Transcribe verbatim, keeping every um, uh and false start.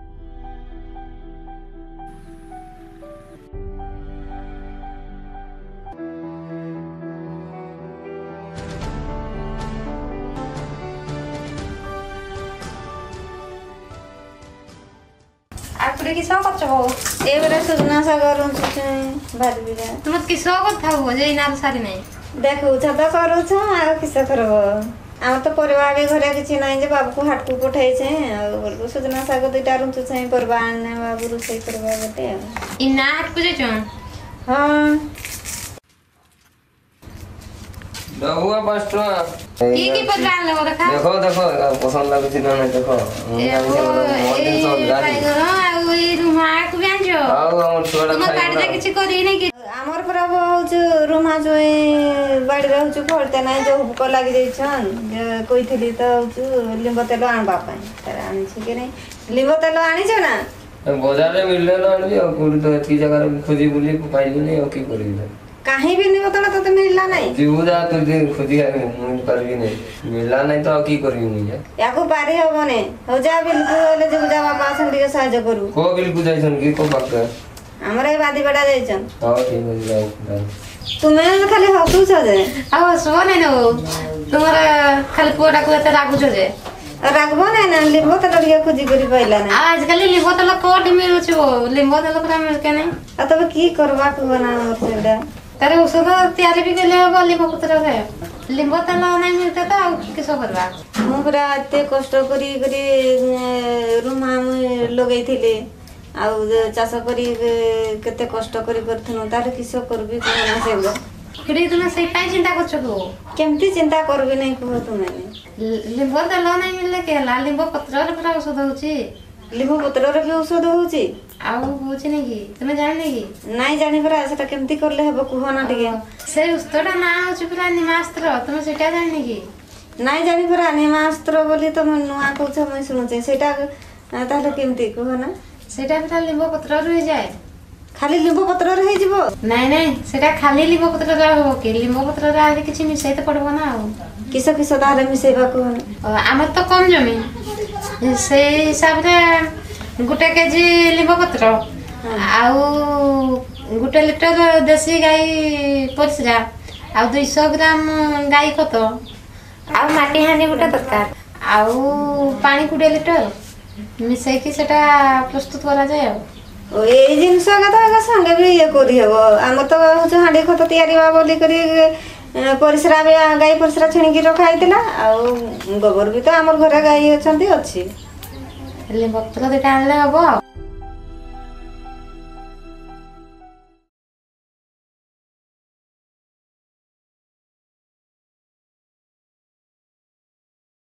आकुरे किस करछ हो ए बेरा सुजना सागर भारी बिरा तुम किस कथा हो जे इनार सारी नहीं देखो छ त करू छ आ किस करबो आम तो परवा भी घरे किछि नै जे बाबू को हाट को पठाई छे आ सुजना सागर दुटा रुंचु छै परवा आने बाबू रुसई करबा बटे इना हाट को जे छन हां बहुआ पास्टो की की पकड़ान ले देखा देखो देखो पसंद लागुछि ना नहीं देखो ए टाइगर आ ई रुमा को ब्याजो आउ हमर छोड़ा तुम काट किछि करी नै कि हमर प्रभु होछु रुमा जोई बाड़ी रहछु फलते नै जो हुको लागि दै छन कहिथली त होछु लिंब तेल आनबा पई तर आनि छी कि नै लिंब तेल आनि छ ना बाजार में मिलले ना आनी और कोडी तो एतकी जगह खोजी बुली पाइली नै और की करी कहीं भी लिंब तेल तो मिलला नै जीवजा तो दिन खोजी मुई करबी नै मिलला नै तो की करबी मुई याको पारी हबो नै हो जा बिल्कुल ले जीवजा बाबा सन दिके सहायता करू को बिल्कुल जाइसन की को पक्का हमरे बादी बड़ा जाइछन हां ठीक है जाओ तुमे खाली हसु छ जे आ सो नै नो तुम्हारा खाली पोडा को एते रागु छ जे रागबो नै ना लिंब तेल दिके खोजी करी पाइला नै आज कल लिंबो तेल कोड मिलु छ लिंबो तेल पूरा मिल के नै आ तब की करबा को बना सेडा तारे औषध तैयारी भी केले हो लिंबो पत्र रे लिंबो तेल नै मिलते तो किसो करबा मु पूरा एते कष्ट करी करी रुमा लगैथिले आ चाष करी केते कष्ट करी करथनु तार किसो करबी कोना सेगो किडी तुम सही पाई चिंता करछ को केमती चिंता करबी नै को तुमे लिंबो तेल नै मिलले केला लिंबो पत्र रे पूरा औषध होची लिंबो पत्र रे भी औषध होची आउ होची नै की तुमे जान नै की नै जानि परा सेटा केमती करले हेबो कुहो ना टिके से औषधटा ना होची पूरा निमास्त्र तुमे सेटा जान नै की नै जानि परा निमास्त्र बोली त मन नुआ कहछ मैं सुनुचे सेटा ताले केमती कुहो ना सेटा पूरा लिंबो पत्र रे जाय खाली लिंबो पत्र रे जिवो नै नै सेटा खाली लिंबो पत्र रे हो के लिंबो पत्र रे आदि किछि मिसै त पड़बो ना किसो किसो दारे मिसैबा को हमर तो कम जमी से हिसाब रे गुटे केजी लिंबो पत्र आउ गुटे लिटर देसी गाई परिसरा आउ दो सौ ग्राम गाई खत आउ माटी हांडी गुटे दरकार आउ पानी गुटे लिटर मिसै कि सेटा प्रस्तुत करा जाय ओ ए जिंस का संगे भी ये करी हेबो हम तो होछ हांडी खत तयारी बा बोली करी परिसरा में गाई परिसरा छणी की रखा आइतिला आ गोबर भी तो हमर घरे गाई अछंती अछि लिंबो पत्र देटा आनले हबो।